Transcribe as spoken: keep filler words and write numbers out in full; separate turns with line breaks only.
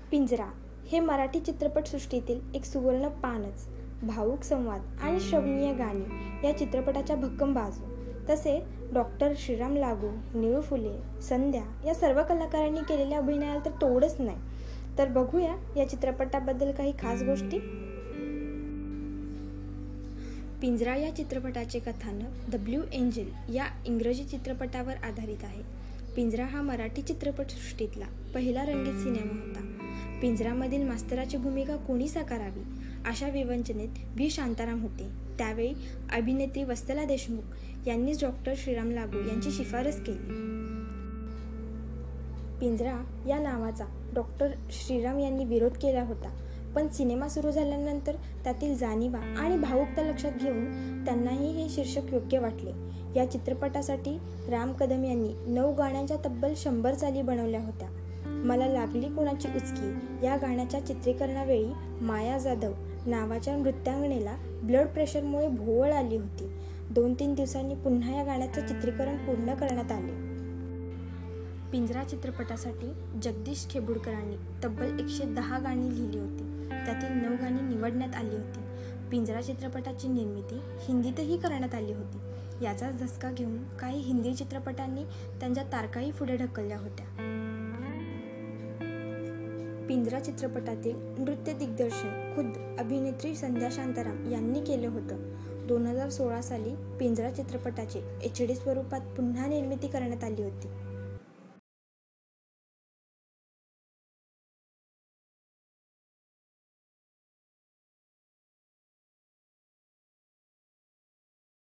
पिंजरा हे मराठी चित्रपटसृष्टीतील एक सुवर्ण पानच. भावुक संवाद आणि श्रवणीय गाणी या चित्रपटाच्या भक्कम बाजू. तसे डॉक्टर श्रीराम लागू, निळू फुले, संध्या या सर्व कलाकारांनी केलेल्या अभिनयाला तर तोडच नाही. तर बघूया या चित्रपटाबद्दल काही खास गोष्टी. पिंजरा या चित्रपटाचे कथानक द ब्लू एंजल या इंग्रजी चित्रपटावर आधारित आहे. पिंजरा हा मराठी चित्रपटसृष्टीतला पहिला रंगीत सिनेमा होता. पिंजरामधील मास्तराची भूमिका कोणी साकारावी अशा विवंचनेत व्ही शांताराम होते. त्यावेळी अभिनेत्री वत्सला देशमुख यांनीच डॉक्टर श्रीराम लागू यांची शिफारस केली. पिंजरा या नावाचा डॉक्टर श्रीराम यांनी विरोध केला होता, पण सिनेमा सुरू झाल्यानंतर त्यातील जाणीवा आणि भावुकता लक्षात घेऊन त्यांनाही हे शीर्षक योग्य वाटले. या चित्रपटासाठी राम कदम यांनी नऊ गाण्यांच्या तब्बल शंभर चाली बनवल्या होत्या. मला लागली कोणाची उचकी या गाण्याच्या चित्रीकरणावेळी माया जाधव नावाच्या नृत्यांगनेला ब्लड प्रेशरमुळे भोवळ आली होती. दोन तीन दिवसांनी पुन्हा या गाण्याचे चित्रीकरण पूर्ण करण्यात आले. पिंजरा चित्रपटासाठी जगदीश खेबुडकरांनी तब्बल एकशे दहा गाणी लिहिली होती. त्यातील नऊ गाणी निवडण्यात आली होती. पिंजरा चित्रपटाची निर्मिती हिंदीतही करण्यात आली होती. याचाच धसका घेऊन काही हिंदी चित्रपटांनी त्यांच्या तारखाही पुढे ढकलल्या होत्या. पिंजरा चित्रपटातील नृत्य दिग्दर्शन खुद्द अभिनेत्री संध्या शांताराम यांनी केलं होतं. दोन हजार सोळा साली पिंजरा चित्रपटाची एच डी स्वरूपात पुन्हा निर्मिती करण्यात आली होती.